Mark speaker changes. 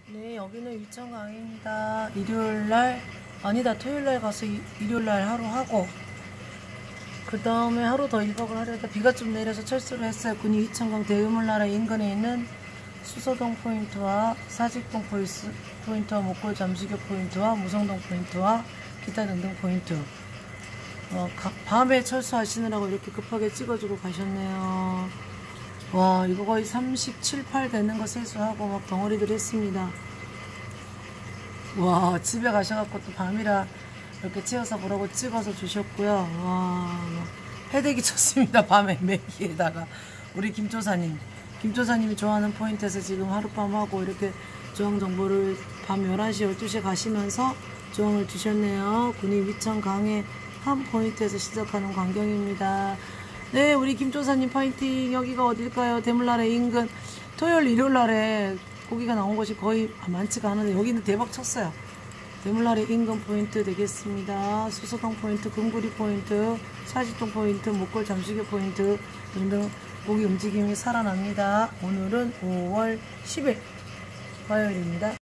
Speaker 1: 네, 여기는 위천강입니다. 일요일날, 아니다, 토요일날 가서 일요일날 하루 하고, 그 다음에 하루 더 1박을 하려다 비가 좀 내려서 철수를 했어요. 군위 위천강 대유물나라 인근에 있는 수서동 포인트와 사직동 포인트와 목골 잠수교 포인트와 무성동 포인트와 기타 등등 포인트. 밤에 철수하시느라고 이렇게 급하게 찍어주고 가셨네요. 와, 이거 거의 37, 8 되는 거 세수하고 막 덩어리들 했습니다. 와, 집에 가셔갖고 또 밤이라 이렇게 채워서 보라고 찍어서 주셨고요. 와, 해대기 쳤습니다. 밤에 매기에다가. 우리 김조사님이 좋아하는 포인트에서 지금 하룻밤 하고 이렇게 조항 정보를 밤 11시, 12시에 가시면서 조항을 주셨네요. 군위 위천강의 한 포인트에서 시작하는 광경입니다. 네, 우리 김조사님 파이팅. 여기가 어딜까요? 대물나라 인근. 토요일, 일요일날에 고기가 나온 것이 거의 많지가 않은데 여기는 대박 쳤어요. 대물나라 인근 포인트 되겠습니다. 수서동 포인트, 금구리 포인트, 사직동 포인트, 목골 잠수교 포인트 등등 고기 움직임이 살아납니다. 오늘은 5월 10일 화요일입니다.